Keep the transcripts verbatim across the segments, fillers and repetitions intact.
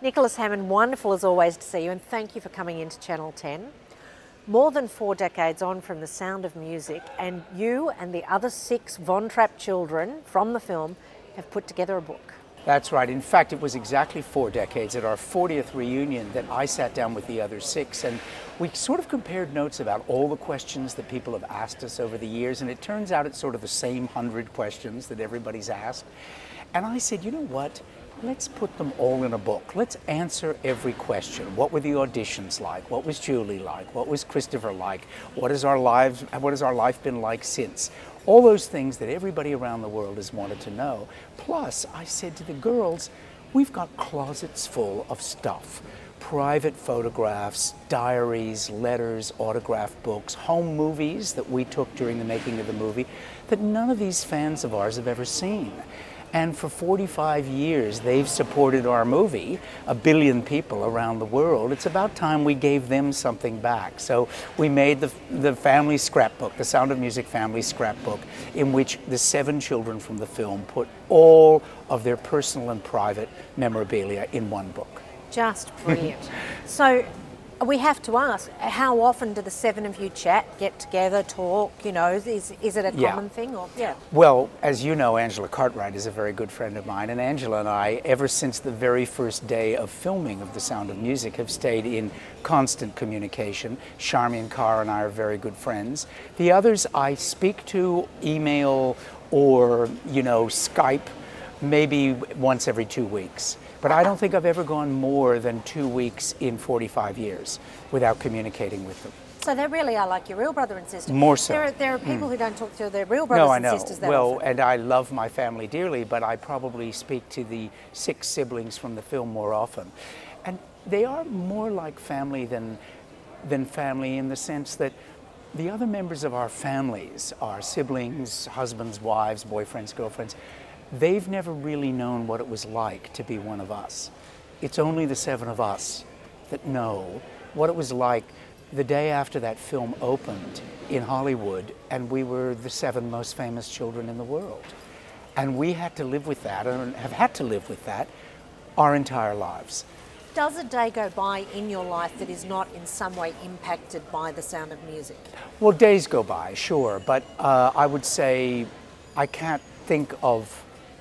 Nicholas Hammond, wonderful as always to see you, and thank you for coming into Channel ten. More than four decades on from The Sound of Music, and you and the other six Von Trapp children from the film have put together a book. That's right. In fact, it was exactly four decades at our fortieth reunion that I sat down with the other six, and we sort of compared notes about all the questions that people have asked us over the years, and it turns out it's sort of the same hundred questions that everybody's asked. And I said, you know what? Let's put them all in a book. Let's answer every question. What were the auditions like? What was Julie like? What was Christopher like? What has our lives, what has our life been like since? All those things that everybody around the world has wanted to know. Plus, I said to the girls, we've got closets full of stuff. Private photographs, diaries, letters, autograph books, home movies that we took during the making of the movie that none of these fans of ours have ever seen. And for forty-five years, they've supported our movie, a billion people around the world. It's about time we gave them something back. So we made the, the family scrapbook, the Sound of Music family scrapbook, in which the seven children from the film put all of their personal and private memorabilia in one book. Just brilliant. So we have to ask, how often do the seven of you chat, get together, talk, you know, is, is it a Yeah. common thing? Or yeah. Well, as you know, Angela Cartwright is a very good friend of mine, and Angela and I, ever since the very first day of filming of The Sound of Music, have stayed in constant communication. Charmian Carr and I are very good friends. The others I speak to, email, or, you know, Skype, maybe once every two weeks. But I don't think I've ever gone more than two weeks in forty-five years without communicating with them. So they really are like your real brother and sister. More so. There are, there are people mm. who don't talk to their real brothers no, I and know. sisters that well, often. And I love my family dearly, but I probably speak to the six siblings from the film more often. And they are more like family than, than family in the sense that the other members of our families, our siblings, husbands, wives, boyfriends, girlfriends, they've never really known what it was like to be one of us. It's only the seven of us that know what it was like the day after that film opened in Hollywood, and we were the seven most famous children in the world. And we had to live with that, and have had to live with that our entire lives. Does a day go by in your life that is not in some way impacted by The Sound of Music? Well, days go by, sure, but uh, I would say I can't think of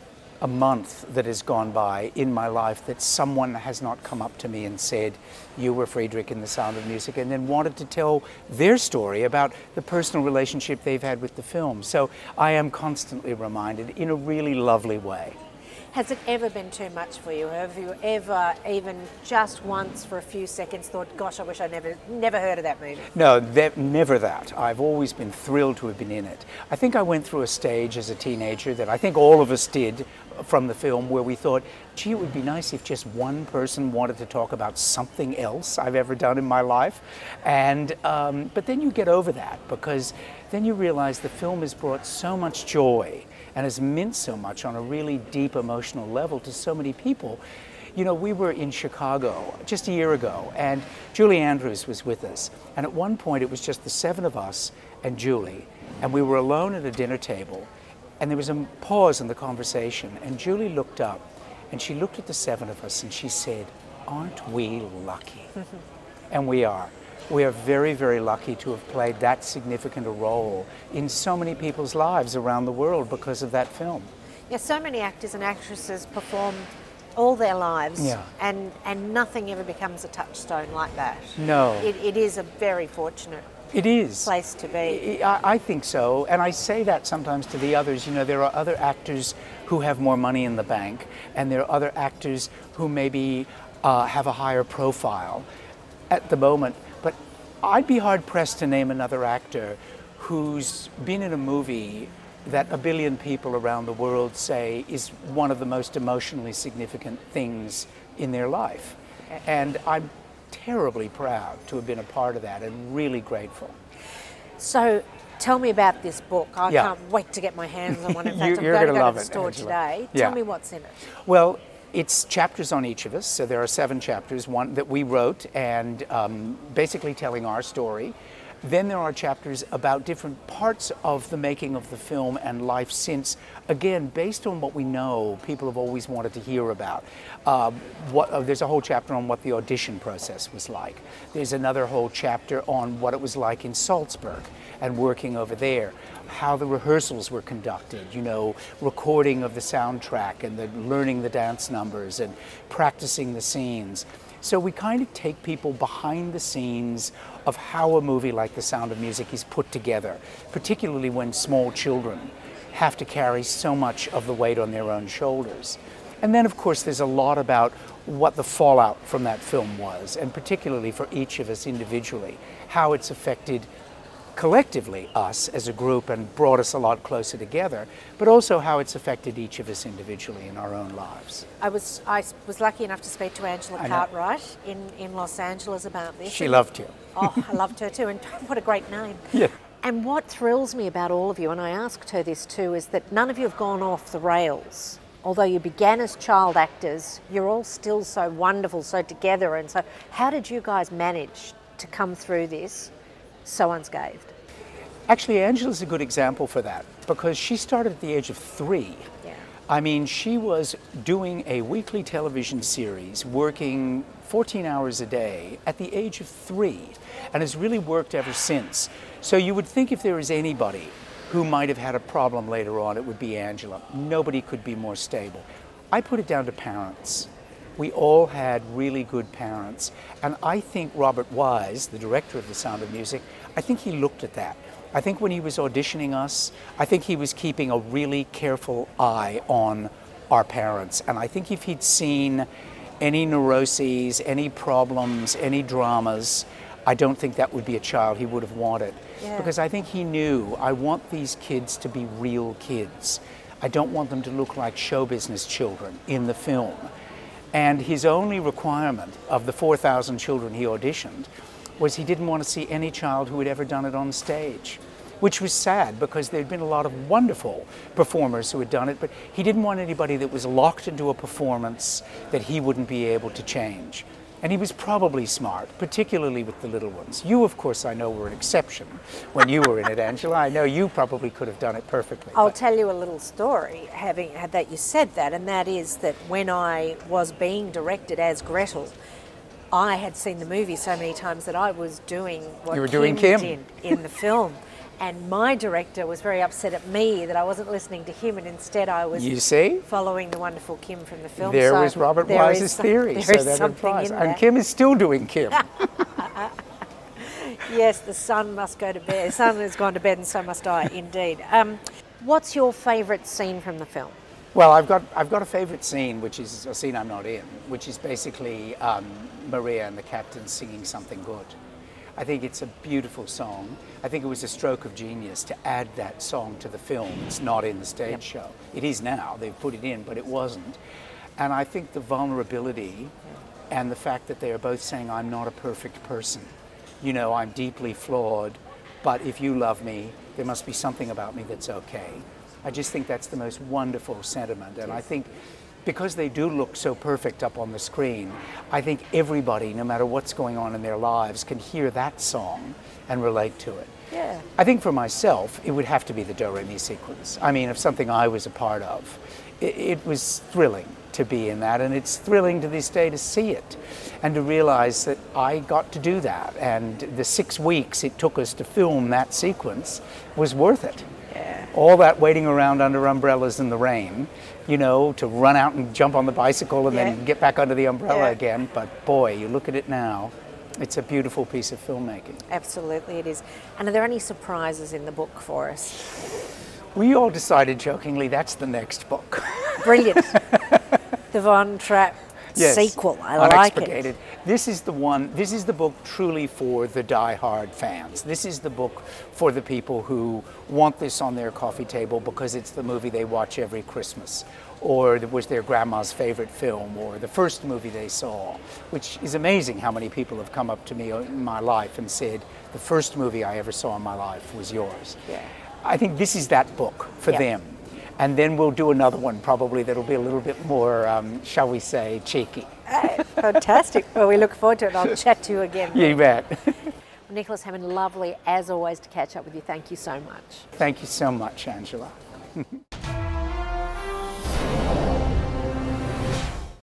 a month that has gone by in my life that someone has not come up to me and said, you were Friedrich in The Sound of Music, and then wanted to tell their story about the personal relationship they've had with the film. So I am constantly reminded in a really lovely way. Has it ever been too much for you? Have you ever, even just once for a few seconds, thought, gosh, I wish I never never heard of that movie? No, that, never that. I've always been thrilled to have been in it. I think I went through a stage as a teenager that I think all of us did from the film, where we thought, gee, it would be nice if just one person wanted to talk about something else I've ever done in my life. And um, but then you get over that, because then you realize the film has brought so much joy and has meant so much on a really deep emotional level to so many people. You know, we were in Chicago just a year ago, and Julie Andrews was with us. And at one point, it was just the seven of us and Julie, and we were alone at a dinner table. And there was a pause in the conversation, and Julie looked up, and she looked at the seven of us, and she said, aren't we lucky? And we are. We are very, very lucky to have played that significant a role in so many people's lives around the world because of that film. Yeah, so many actors and actresses perform all their lives, yeah. and, and nothing ever becomes a touchstone like that. No. It, it is a very fortunate It is. place to be. I, I think so, and I say that sometimes to the others. You know, there are other actors who have more money in the bank, and there are other actors who maybe uh, have a higher profile at the moment. But I'd be hard-pressed to name another actor who's been in a movie that a billion people around the world say is one of the most emotionally significant things in their life. And I'm terribly proud to have been a part of that, and really grateful. So tell me about this book. I yeah. can't wait to get my hands on one. In you, fact, I'm you're going to gonna go love to the it, store Angela. today. Yeah. Tell me what's in it. Well, it's chapters on each of us. So there are seven chapters, one that we wrote, and um, basically telling our story. Then there are chapters about different parts of the making of the film and life since, again, based on what we know, people have always wanted to hear about. Uh, what, uh, there's a whole chapter on what the audition process was like. There's another whole chapter on what it was like in Salzburg and working over there, how the rehearsals were conducted, you know, recording of the soundtrack and the, learning the dance numbers and practicing the scenes. So we kind of take people behind the scenes of how a movie like The Sound of Music is put together, particularly when small children have to carry so much of the weight on their own shoulders. And then, of course, there's a lot about what the fallout from that film was, and particularly for each of us individually, how it's affected collectively us as a group and brought us a lot closer together, but also how it's affected each of us individually in our own lives. I was I was lucky enough to speak to Angela Cartwright in, in Los Angeles about this. She loved you. Oh, I loved her too, and what a great name. Yeah. And what thrills me about all of you, and I asked her this too, is that none of you have gone off the rails. Although you began as child actors, you're all still so wonderful, so together, and so how did you guys manage to come through this so unscathed? Actually, Angela's a good example for that, because she started at the age of three. Yeah. I mean, she was doing a weekly television series, working fourteen hours a day at the age of three, and has really worked ever since. So you would think if there was anybody who might have had a problem later on, it would be Angela. Nobody could be more stable. I put it down to parents. We all had really good parents. And I think Robert Wise, the director of The Sound of Music, I think he looked at that. I think when he was auditioning us, I think he was keeping a really careful eye on our parents. And I think if he'd seen any neuroses, any problems, any dramas, I don't think that would be a child he would have wanted. Yeah. Because I think he knew, I want these kids to be real kids. I don't want them to look like show business children in the film. And his only requirement of the four thousand children he auditioned was he didn't want to see any child who had ever done it on stage, which was sad because there'd been a lot of wonderful performers who had done it, but he didn't want anybody that was locked into a performance that he wouldn't be able to change. And he was probably smart, particularly with the little ones. You, of course, I know were an exception when you were in it, Angela. I know you probably could have done it perfectly. I'll but. tell you a little story, having had that you said that, and that is that when I was being directed as Gretel, I had seen the movie so many times that I was doing what you were Kim, doing Kim did in the film. And my director was very upset at me that I wasn't listening to him, and instead I was you see? following the wonderful Kim from the film. There so was Robert Wise's some, theory. There so is that something applies. in And that. Kim is still doing Kim. Yes, the sun must go to bed. The sun has gone to bed and so must I, indeed. Um, what's your favourite scene from the film? Well, I've got I've got a favourite scene, which is a scene I'm not in, which is basically um, Maria and the captain singing Something Good. I think it's a beautiful song. I think it was a stroke of genius to add that song to the film. It's not in the stage yep. show. It is now. They've put it in, but it wasn't. And I think the vulnerability yeah. and the fact that they are both saying, I'm not a perfect person. You know, I'm deeply flawed, but if you love me, there must be something about me that's okay. I just think that's the most wonderful sentiment. And I think because they do look so perfect up on the screen, I think everybody, no matter what's going on in their lives, can hear that song and relate to it. Yeah. I think for myself, it would have to be the Do-Re-Mi sequence. I mean, of something I was a part of. It, it was thrilling to be in that, and it's thrilling to this day to see it and to realize that I got to do that, and the six weeks it took us to film that sequence was worth it. Yeah. All that waiting around under umbrellas in the rain, you know, to run out and jump on the bicycle and yeah. then get back under the umbrella yeah. again. But boy, you look at it now, it's a beautiful piece of filmmaking. Absolutely it is. And are there any surprises in the book for us? We all decided jokingly that's the next book. Brilliant. The Von Trapp yes. sequel. I like it. This is the one, this is the book truly for the die-hard fans. This is the book for the people who want this on their coffee table because it's the movie they watch every Christmas, or it was their grandma's favorite film, or the first movie they saw, which is amazing how many people have come up to me in my life and said, the first movie I ever saw in my life was yours. Yeah. I think this is that book for yep. them. And then we'll do another one probably that'll be a little bit more, um, shall we say, cheeky. Hey, fantastic. Well, we look forward to it. I'll chat to you again. You bet. Nicholas Hammond, lovely as always to catch up with you. Thank you so much. Thank you so much, Angela.